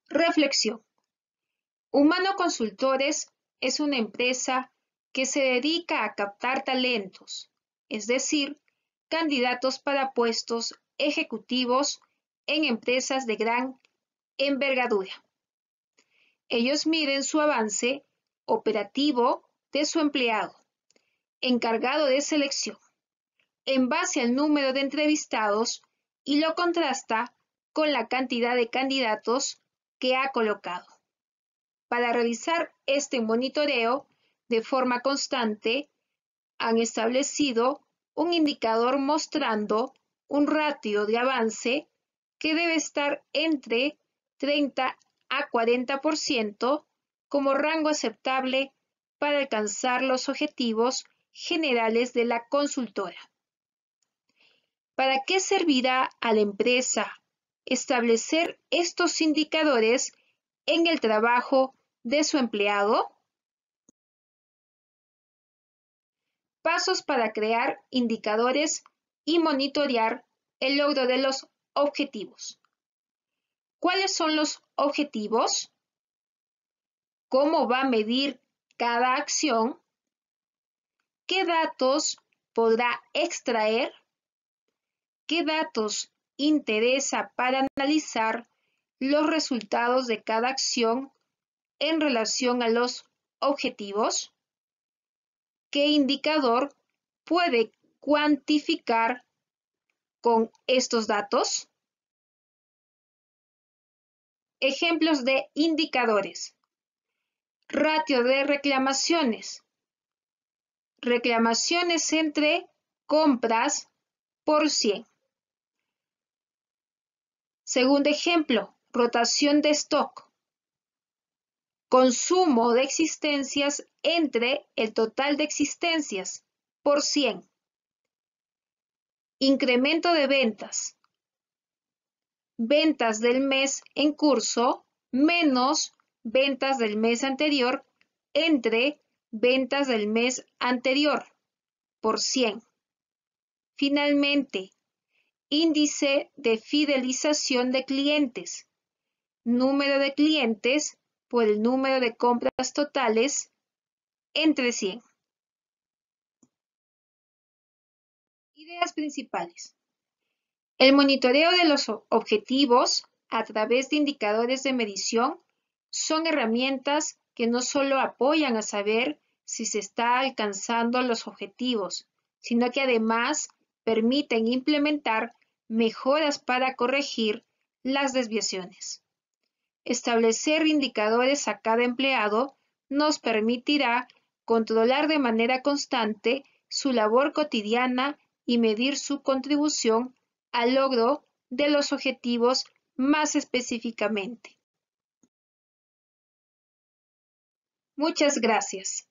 Reflexión. Humano Consultores es una empresa que se dedica a captar talentos, es decir, candidatos para puestos ejecutivos en empresas de gran envergadura. Ellos miden su avance operativo de su empleado, encargado de selección, en base al número de entrevistados y lo contrasta con la cantidad de candidatos que ha colocado. Para realizar este monitoreo de forma constante, han establecido un indicador mostrando un ratio de avance que debe estar entre 30 a 40% como rango aceptable para alcanzar los objetivos generales de la consultora. ¿Para qué servirá a la empresa establecer estos indicadores en el trabajo de su empleado? Pasos para crear indicadores y monitorear el logro de los objetivos. ¿Cuáles son los objetivos? ¿Cómo va a medir cada acción? ¿Qué datos podrá extraer? ¿Qué datos interesa para analizar los resultados de cada acción en relación a los objetivos? ¿Qué indicador puede cuantificar con estos datos? Ejemplos de indicadores. Ratio de reclamaciones. Reclamaciones entre compras por 100. Segundo ejemplo, rotación de stock. Consumo de existencias entre el total de existencias por 100. Incremento de ventas. Ventas del mes en curso menos ventas del mes anterior entre ventas del mes anterior por 100. Finalmente, índice de fidelización de clientes. Número de clientes por el número de compras totales entre 100. Ideas principales. El monitoreo de los objetivos a través de indicadores de medición son herramientas que no solo apoyan a saber si se está alcanzando los objetivos, sino que además permiten implementar mejoras para corregir las desviaciones. Establecer indicadores a cada empleado nos permitirá controlar de manera constante su labor cotidiana y medir su contribución al logro de los objetivos más específicamente. Muchas gracias.